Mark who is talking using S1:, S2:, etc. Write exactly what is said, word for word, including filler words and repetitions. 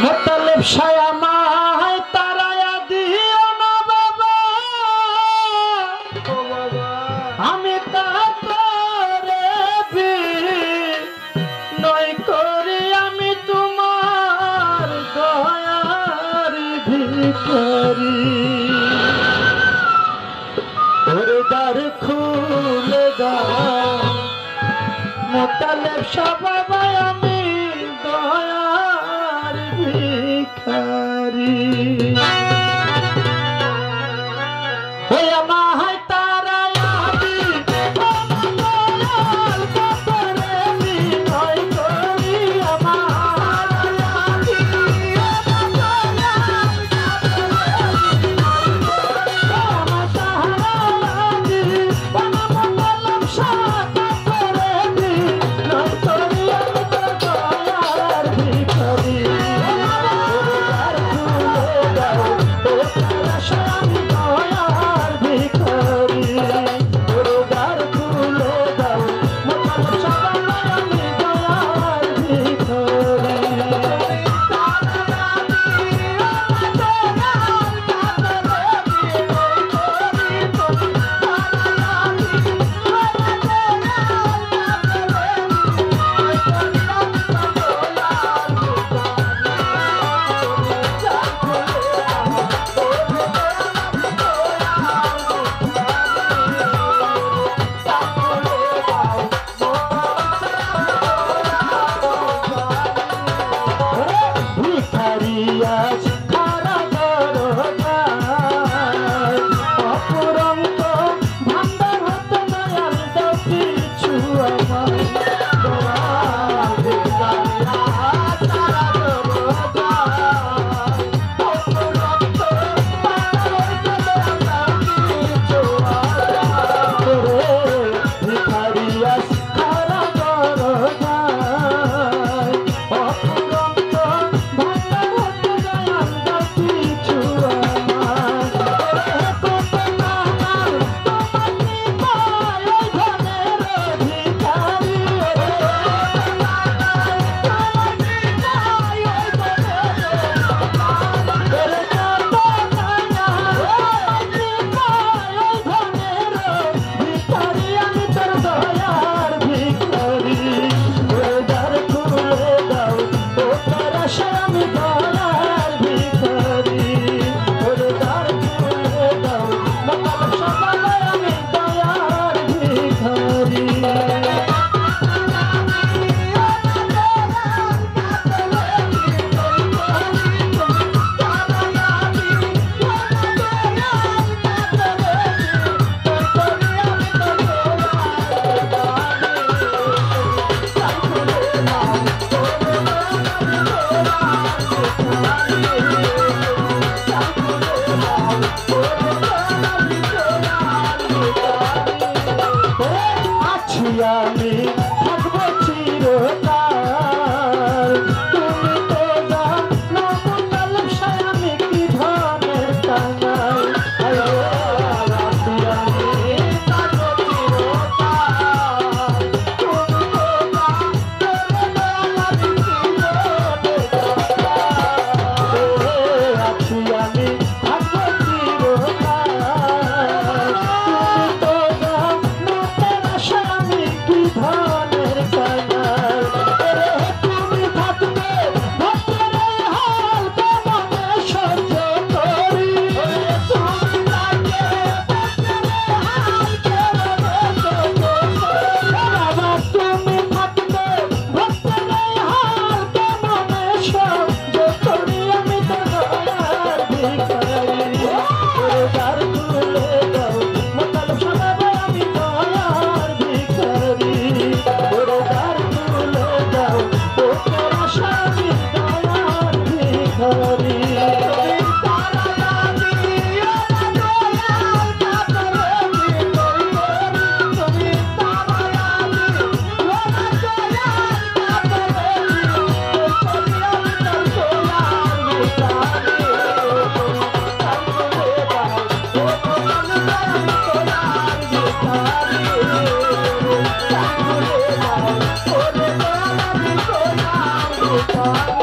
S1: মোতালেব সায়া মায় তারায়া দিও না বাবা, আমি তারে নয় করি, আমি তোমার দয়ার ভিখারি। ওরে দ্বার খুলে দাও মোতালেব শাহ বাবা, আমি দয়ার ভিখারি। ওই আমায় তারায়া দিও না দয়াল কাতরে বিনয় করি, আমায় তারায়া দিও না দয়াল কাতরে বিনয় করি, আমার তারায়া দিও না মোতালেব শাহ কাতরে বিনয় করি, আমি তোর দয়ার ভিখারি। আমি থাকবো চিরকাল, তুমি তো জানো মোতালেব শাহ আমি কি ধনের কাঙাল। রাখি আমি থাকবো চিরকাল, তুমি তো জানো আমি কি ধনের কাঙাল। রাখি আমি থাকবো চিরকাল, তুমি তো জানো তেরা শাহ আমি কি ধনের কাঙাল। তুমি থাকবে ভক্তের হাল কেমনে সহ্য করি, তুমি থাকবে ভক্তের হাল কেমনে সহ্য করি, বাবা তুমি থাকবে ভক্তের হাল কেমনে সহ্য করি, আমি তো দয়ার ভিখারি। দ্বার খুলে দাও মোতালেব শাহ বাবা, আমি দয়ার ভিখারি। দ্বার খুলে দাও ও তেরা শাহ আমি দয়ার ভিখারি। তারায়া দিও না দয়াল কাতরে বিনয় করি, তুমি তারায়া দিও না দয়াল কাতরে বিনয় করি, আমি তোর দয়ার ভিখারি। দ্বার খুলে দাও ও মোতালেব শাহ আমি দয়ার ভিখারি। দ্বার খুলে দাও ওরে দয়াল আমি দয়ার ভিখারি।